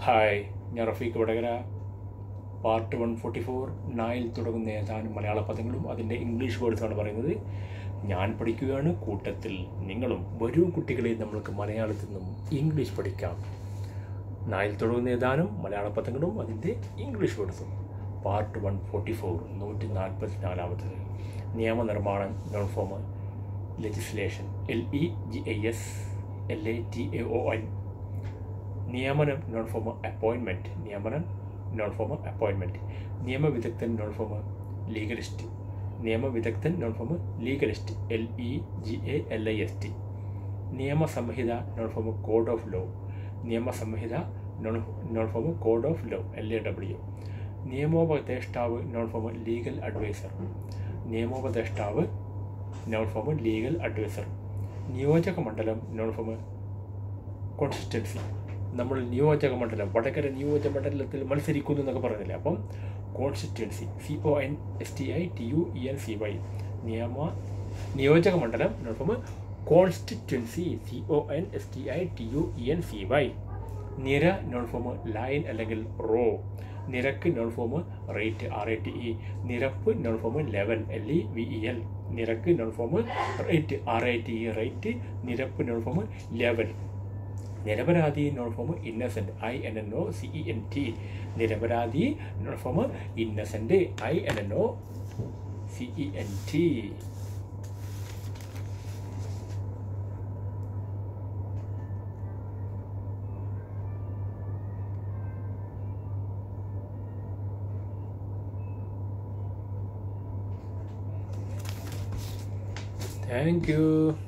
Hi, ഞാൻ Rafeeq Vadakara. Part 144 നായിൽ തുടങ്ങുന്ന ഏതാനും മലയാള പദങ്ങളും അതിൻ്റെ ഇംഗ്ലീഷ് വേർഡ്സാണ് പറയുന്നത്. ഞാൻ പഠിക്കുകയാണ്, കൂട്ടത്തിൽ നിങ്ങളും. വരും കുട്ടികളെ, നമ്മൾക്ക് മലയാളത്തിൽ നിന്നും ഇംഗ്ലീഷ് പഠിക്കാം. നായിൽ തുടങ്ങുന്ന ഏതാനും മലയാള പദങ്ങളും അതിൻ്റെ ഇംഗ്ലീഷ് വേർഡ്സും. പാർട്ട് 144 144. നിയമനിർമ്മാണം, നോൺ ഫോം ലെജിസ്ലേഷൻ, LEGISLATION. നിയമനം, നോൺ ഫോം അപ്പോയിൻമെൻറ്റ്, നിയമനം നോൺ ഫോം അപ്പോയിൻമെൻറ്റ്. നിയമവിദഗ്ധൻ, നോൺ ഫോം ലീഗലിസ്റ്റ്, നിയമവിദഗ്ധൻ നോൺ ഫോം ലീഗലിസ്റ്റ്, LEGALIST. നിയമസംഹിത, noun form code of law, നിയമസംഹിത noun form code of law, LAW. നിയമോപദേഷ്ടാവ്, നോൺ ഫോം ലീഗൽ അഡ്വൈസർ, നിയമോപദേഷ്ടാവ് noun form legal adviser. നിയോജക മണ്ഡലം, noun form constituency. നമ്മൾ നിയോജക മണ്ഡലം, വടകര നിയോജക മണ്ഡലത്തിൽ മത്സരിക്കുന്നു എന്നൊക്കെ പറയുന്നില്ലേ, അപ്പം കോൺസ്റ്റിറ്റ്യുവൻസി, CONSTITUENCY. നിയോജക മണ്ഡലം, നോൺ ഫോം കോൺസ്റ്റിറ്റ്യുവൻസി, CONSTITUENCY. നിര, നോൺ ഫോം ലൈൻ അല്ലെങ്കിൽ റോ. നിരക്ക്, നോൺ ഫോം റേറ്റ്, RATE. നിരപ്പ്, നോൺ ഫോം ലെവൽ, LEVEL. നിരക്ക്, noun form rate, RATE. Rate, നിരപ്പ്, നോൺ ഫോം ലെവൽ. നിരപരാധി, നോൺ ഫോം ഇന്നസെൻറ്റ്, INNOCENT. നിരപരാധി, noun form innocent, INNOCENT. Thank you.